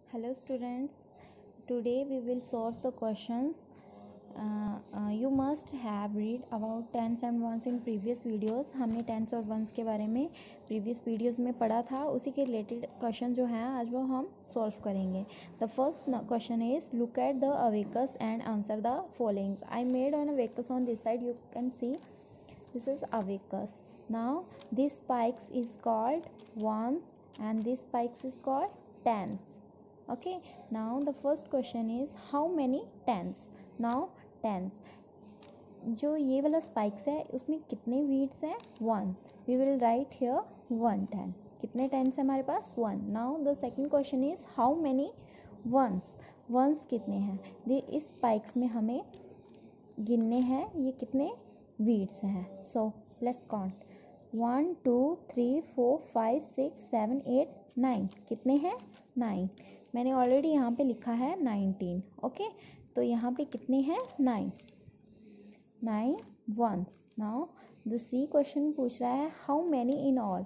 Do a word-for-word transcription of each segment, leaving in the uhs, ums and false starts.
Hello students, today we will solve the questions. Uh, uh, you must have read about tens and ones in previous videos. हमने tens और ones के बारे में previous videos में पढ़ा था, उसी के related question जो हैं आज वो हम solve करेंगे. The first question is look at the abacus and answer the following. I made an abacus on this side, you can see this is abacus. Now this spikes is called ones and this spikes is called tens. Okay, now the first question is how many tens. Now tens, जो ये वाला spikes है उसमें कितने weeds हैं? one. We will write here one ten. कितने tens है हमारे पास? one. Now the second question is how many ones. ones कितने हैं? इस spikes में हमें गिनने हैं ये कितने weeds हैं. So let's count. one two three four five six seven eight nine. कितने हैं? nine. मैंने ऑलरेडी यहाँ पे लिखा है नाइनटीन. ओके, तो यहाँ पे कितने हैं? Nine. Nine ones. Now the C question पूछ रहा है how many in all.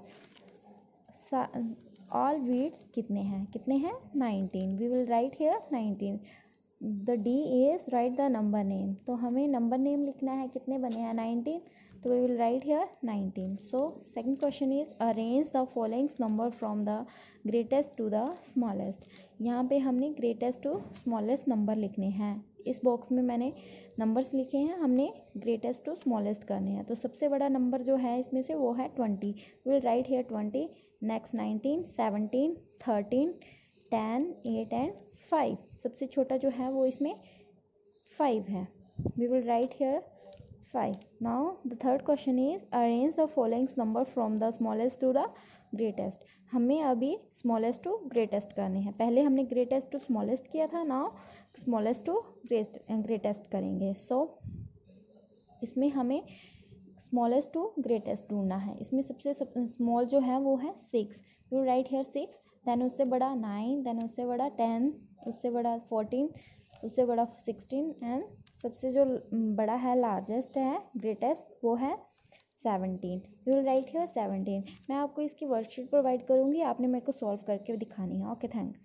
All weeds कितने हैं? कितने हैं? Nineteen. We will write here nineteen. The D is write the number name. तो हमें नंबर नेम लिखना है. कितने बने हैं? नाइनटीन. तो we will write here nineteen. So second question is arrange the following number from the greatest to the smallest. यहाँ पे हमने ग्रेटेस्ट टू स्मॉलेस्ट नंबर लिखने हैं. इस बॉक्स में मैंने नंबर्स लिखे हैं, हमने ग्रेटेस्ट टू स्मॉलेस्ट करने हैं. तो सबसे बड़ा नंबर जो है इसमें से वो है twenty. Will write here twenty. Next nineteen, seventeen, thirteen, ten, eight and five. सबसे छोटा जो है वो इसमें फाइव है. We will write here five. Now the third question is arrange the following number from the smallest to the greatest. हमें अभी smallest to greatest करने हैं. पहले हमने ग्रेटेस्ट टू स्मॉलेस्ट किया था, नाउ स्मॉलेस्ट टू ग्रेटेस्ट करेंगे. सो so, इसमें हमें स्मॉलेस्ट टू ग्रेटेस्ट ढूंढना है. इसमें सबसे स्मॉल जो है वो है six. You write here six. Then उससे बड़ा नाइन, देन उससे बड़ा टेन, उससे बड़ा फोर्टीन, उससे बड़ा सिक्सटीन एंड सबसे जो बड़ा है लार्जेस्ट है ग्रेटेस्ट वो है seventeen. You will write here seventeen. मैं आपको इसकी वर्कशीट प्रोवाइड करूँगी, आपने मेरे को सॉल्व करके दिखानी है. Okay, thank